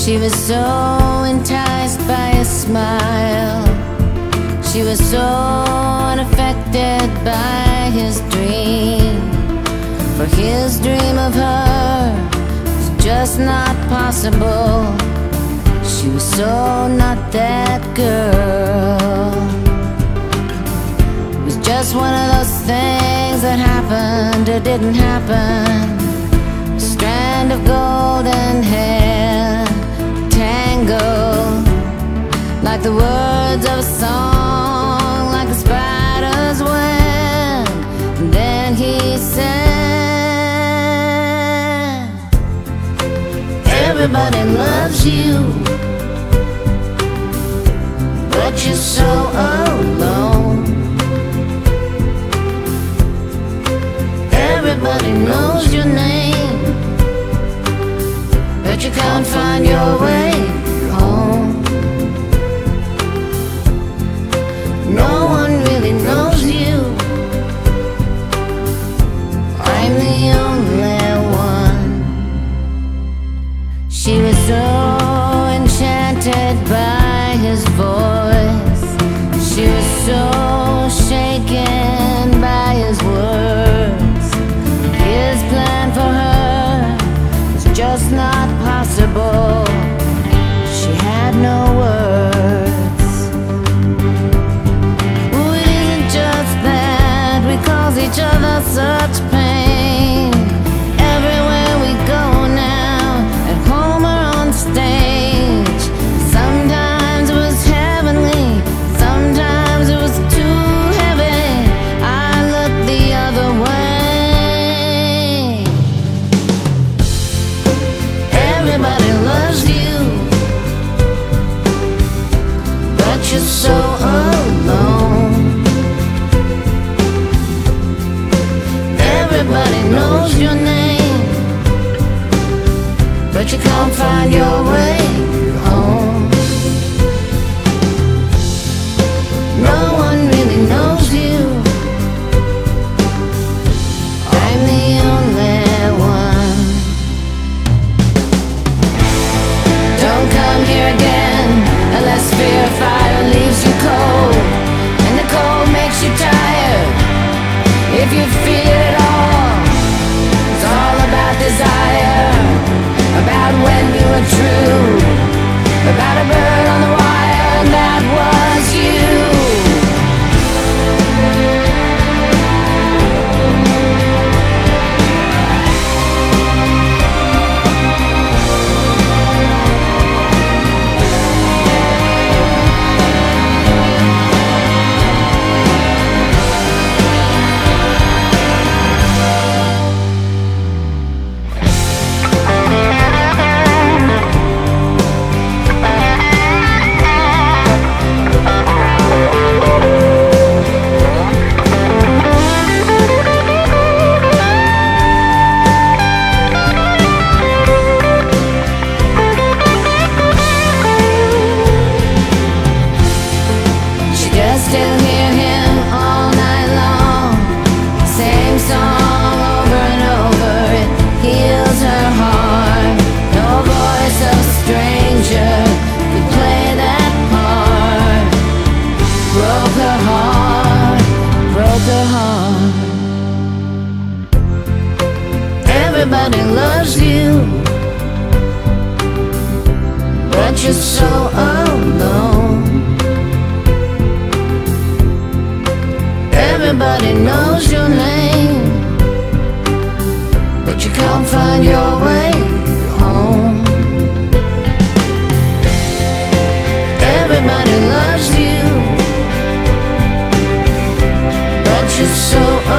She was so enticed by his smile. She was so unaffected by his dream. For his dream of her was just not possible. She was so not that girl. It was just one of those things that happened or didn't happen. A strand of golden hair tangled like the words of a song, like a spider's web. And then he said, everybody loves you, but you're so alone. Everybody knows your name, but you can't find your way home. No one really knows you. I'm the only one. She was so enchanted by his voice. She was so shaken by his words. His plan for her was just not possible. She had no words. Oh, it isn't just that we cause each other such pain. Everywhere we go now, at home or on stage. Sometimes it was heavenly, sometimes it was too heavy. I looked the other way. Everybody loves you, but you're so alone. Everybody knows your name, but you can't find your way home. No one really knows you. I'm the only one. Don't come here again unless fear fire leaves you cold, and the cold makes you tired. If you feel it all, it's all about desire, about when you were true, about a bird on the wire, and that was you. Still hear him all night long, same song over and over. It heals her heart. No voice of a stranger could play that part. Broke her heart, broke her heart. Everybody loves you, but you're so alone. Everybody knows your name, but you can't find your way home. Everybody loves you, but you're so